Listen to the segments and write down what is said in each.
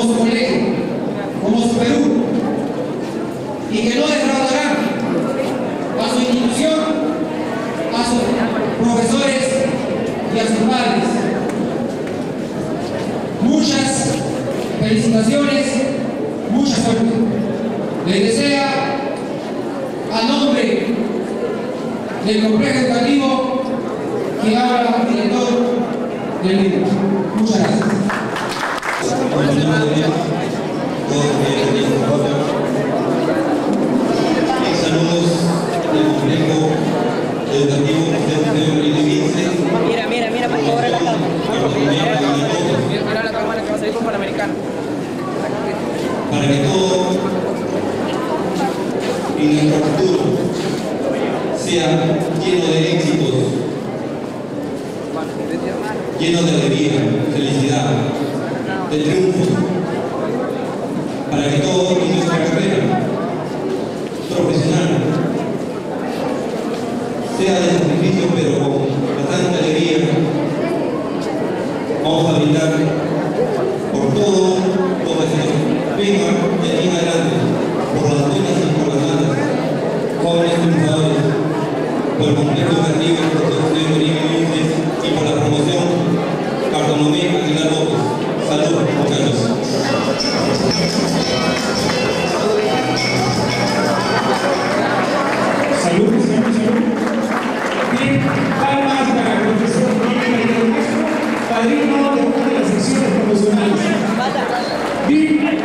su colegio, como su Perú, y que no defraudarán a su institución, a sus profesores y a sus padres. Muchas felicitaciones, mucha suerte. Les desea, a nombre del complejo educativo, que habla el director del libro. Muchas gracias. Saludos del complejo educativo Mira, por favor, la cámara. Mira la cámara que va a salir con Panamericano. para que todo en nuestro futuro sea lleno de éxitos, lleno de alegría, felicidad, de triunfos, para que todo en nuestra carrera profesional sea de sacrificio, pero con bastante alegría. Vamos a brindar por todo lo que se nos venga de aquí en adelante, por las buenas y por las malas, jóvenes triunfadores, por el complejo educativo de Oribe y por la promoción Bartolomé Aguilar López. Salud, muchachos. Salud, salud. Bien, palmas para el profesor Miguel Castro, padrino de una de las secciones profesionales. Bien,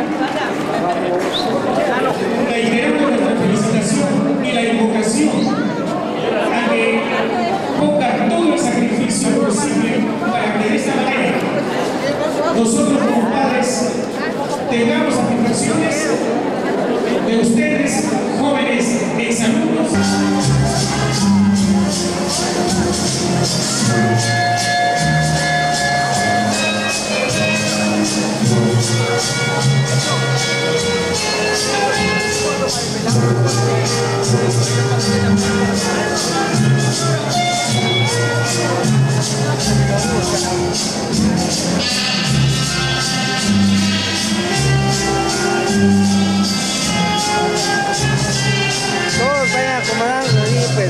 reiteramos nuestra felicitación y la invocación a que ponga todo el sacrificio posible para que de esta manera nosotros como padres tengamos satisfacciones de ustedes, jóvenes exalumnos. Todos vayan acomodando ahí, pues.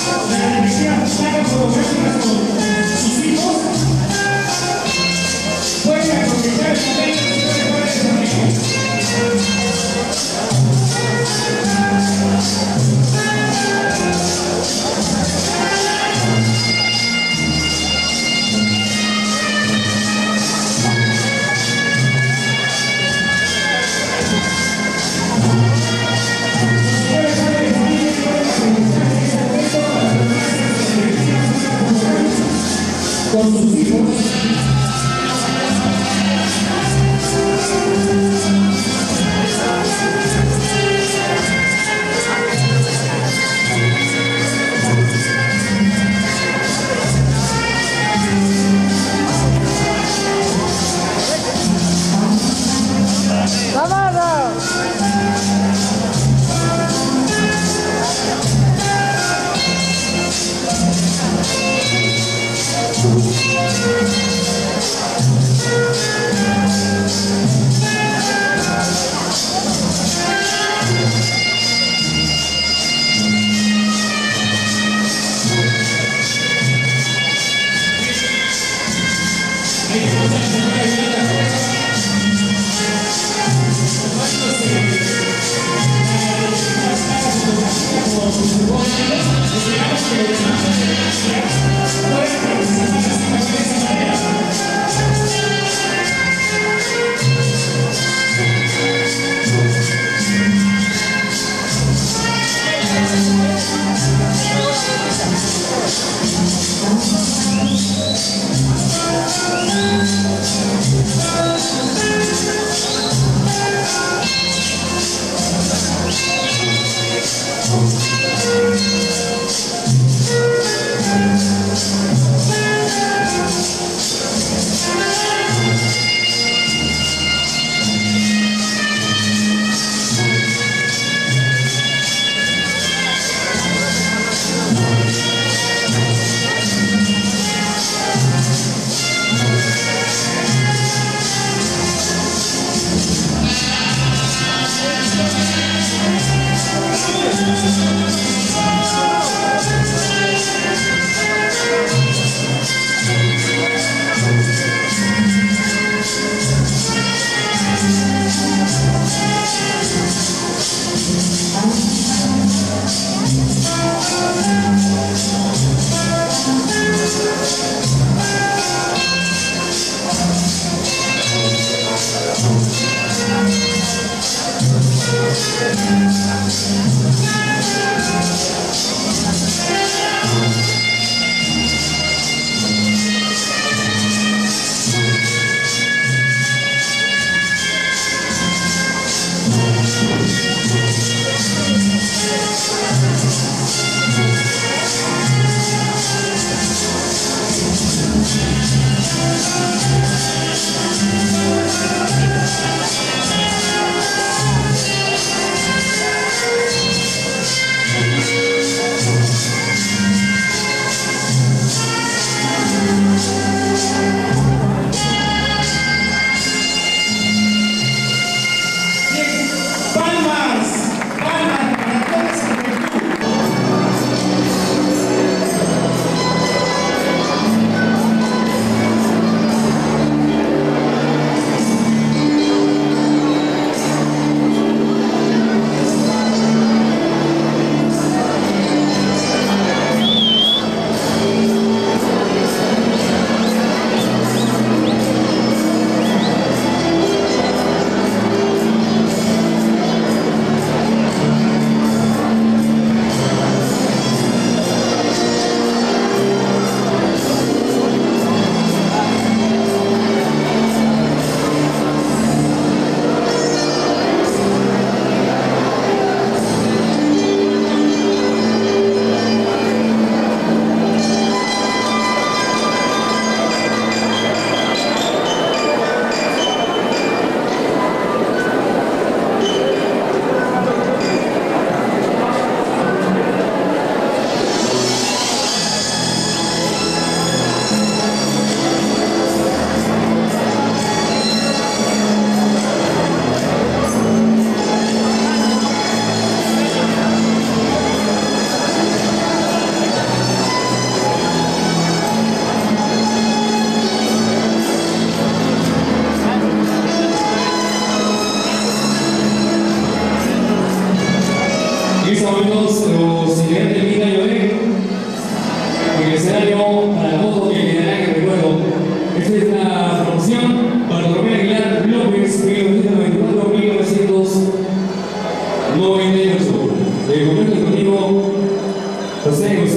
La dirección saca fotográficas con sus hijos. Pueden aprovechar el momento de padres y amigos. Con sus hijos. ¡Vamos!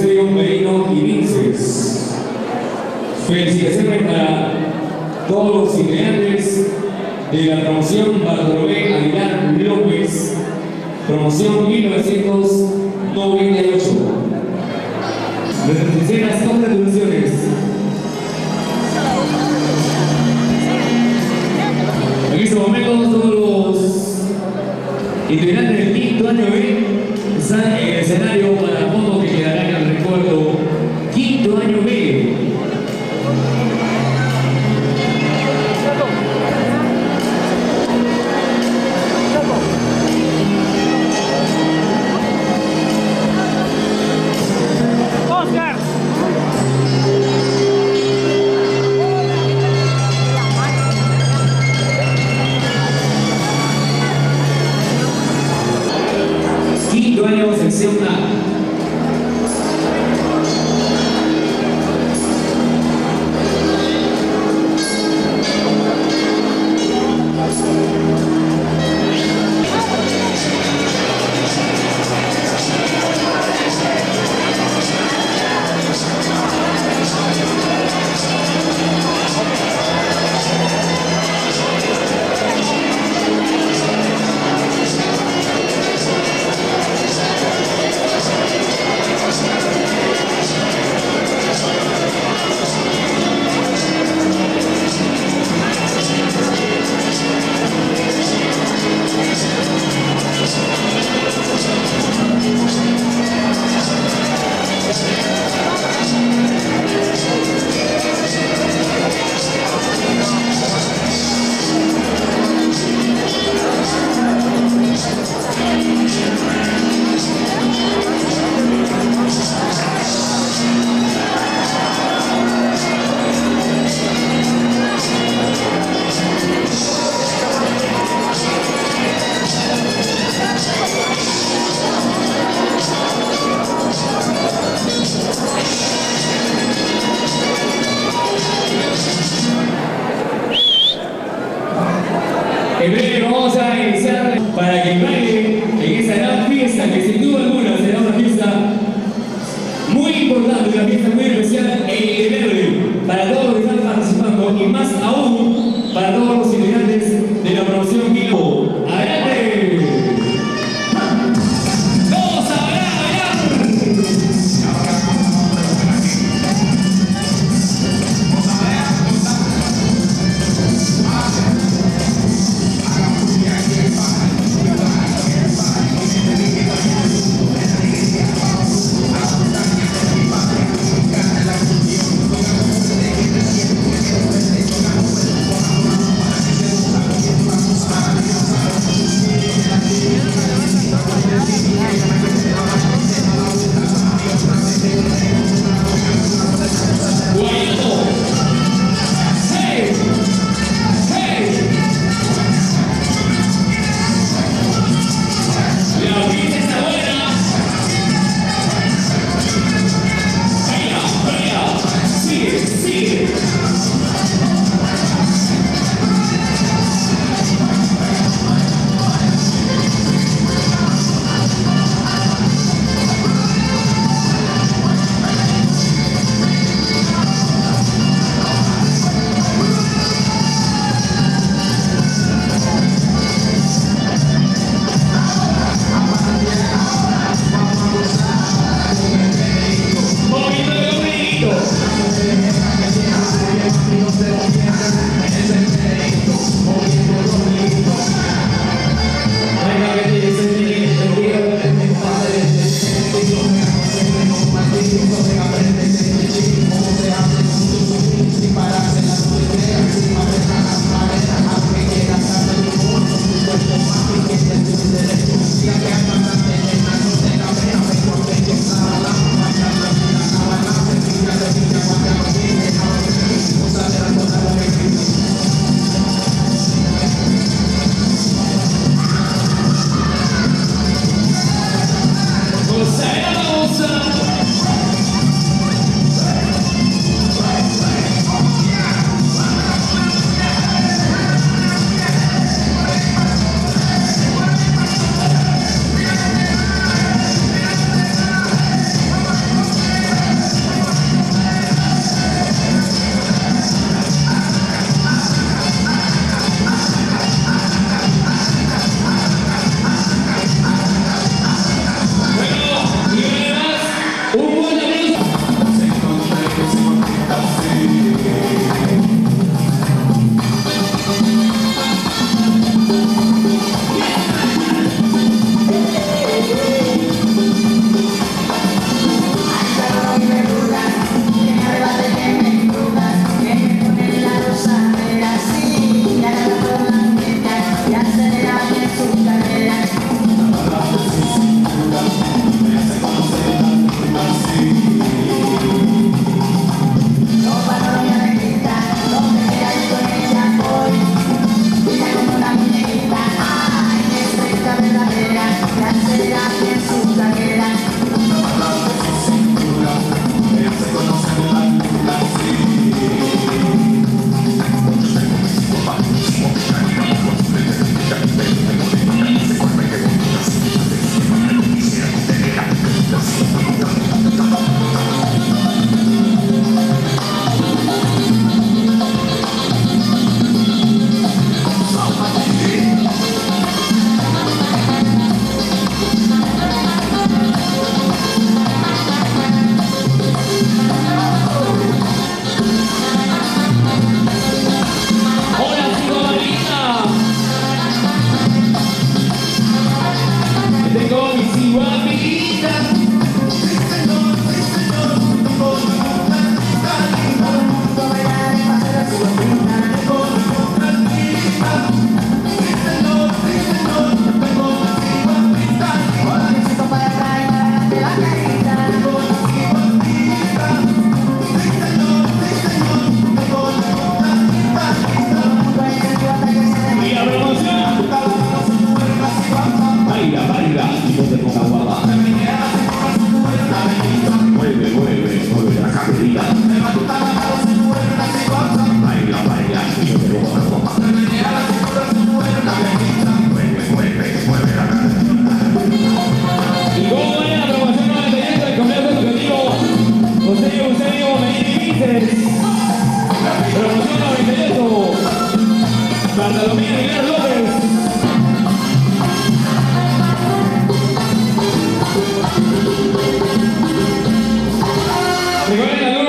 Ministerio Merino y Vinces. Felicitaciones para todos los integrantes de la promoción Bartolomé Aguilar López, promoción 1998. Nuestras escenas son retribuciones. En estos momentos todos los integrantes del quinto año B están en el escenario para fotos que quedarán en el recuerdo. Quinto año B. Quinto año, sección A. En breve vamos a iniciar para que baile en esa gran fiesta que sin duda alguna será una fiesta muy importante, una fiesta muy especial e inolvidable para todos los que están participando y más aún para todos los integrantes de la promoción Vivo. ¡Adelante! ¡Vamos a bailar!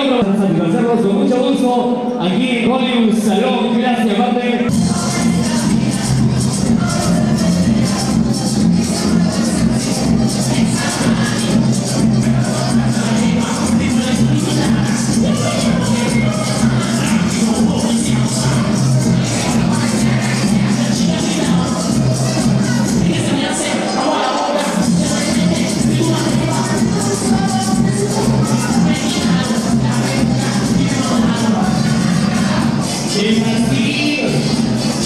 vamos a satisfacerlos con mucho gusto aquí en Hollywood Salón Clase Aparte. El partido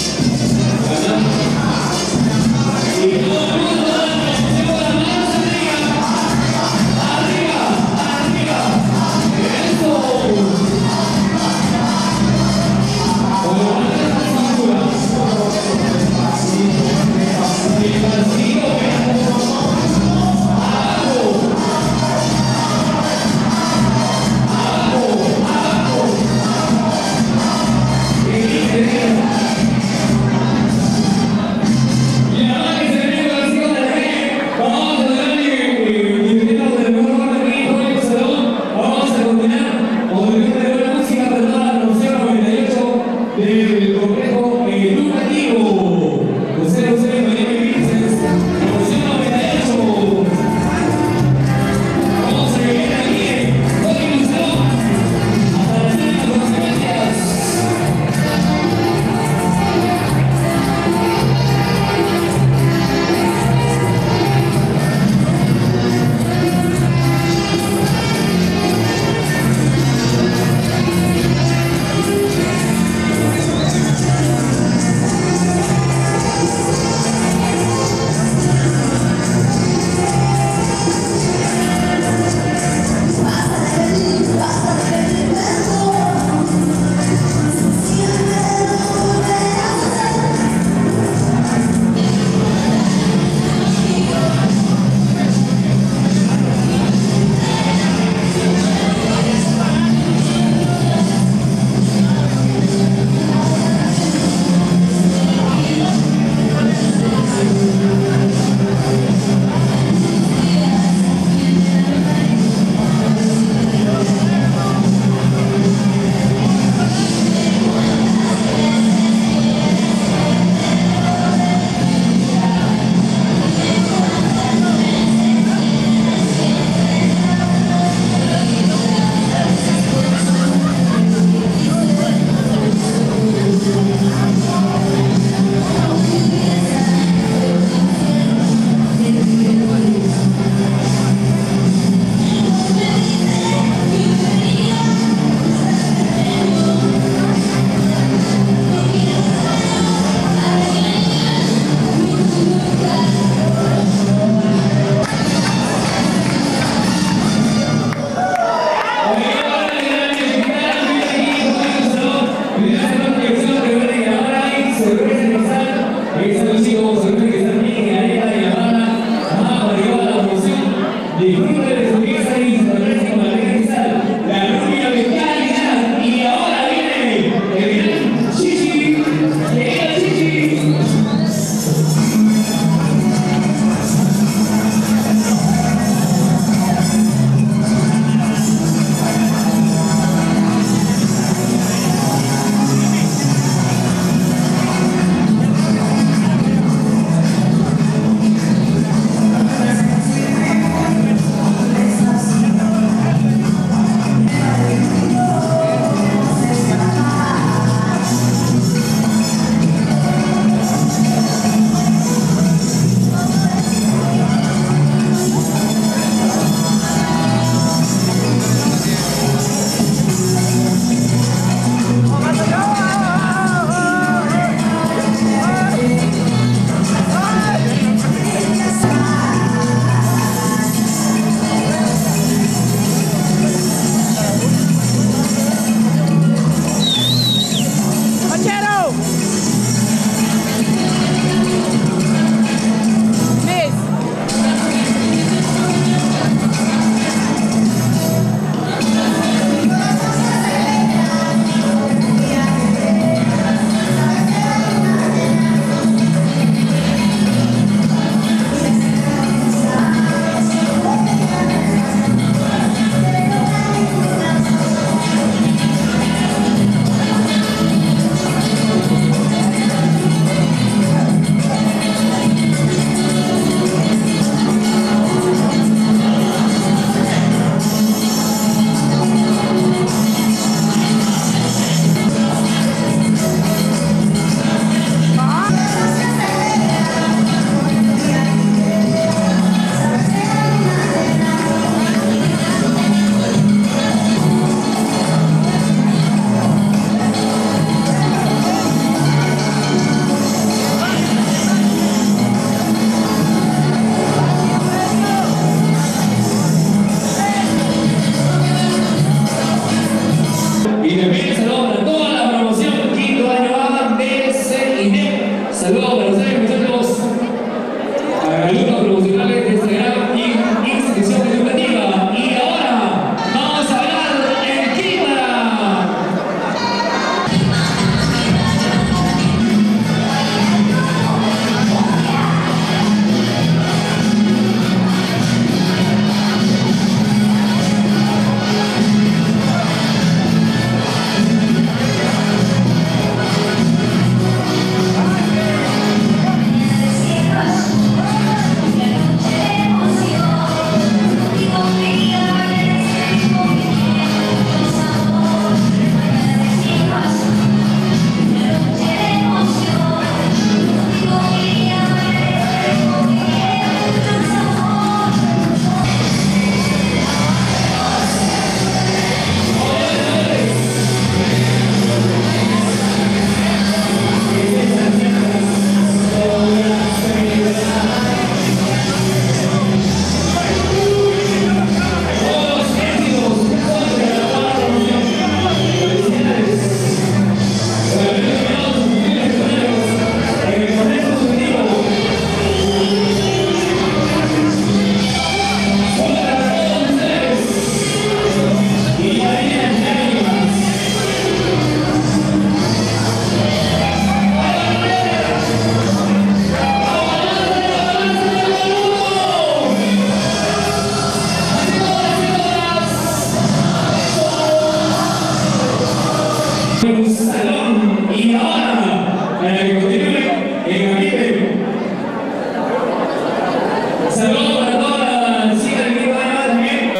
Un salón y ahora para que continúe en ambiente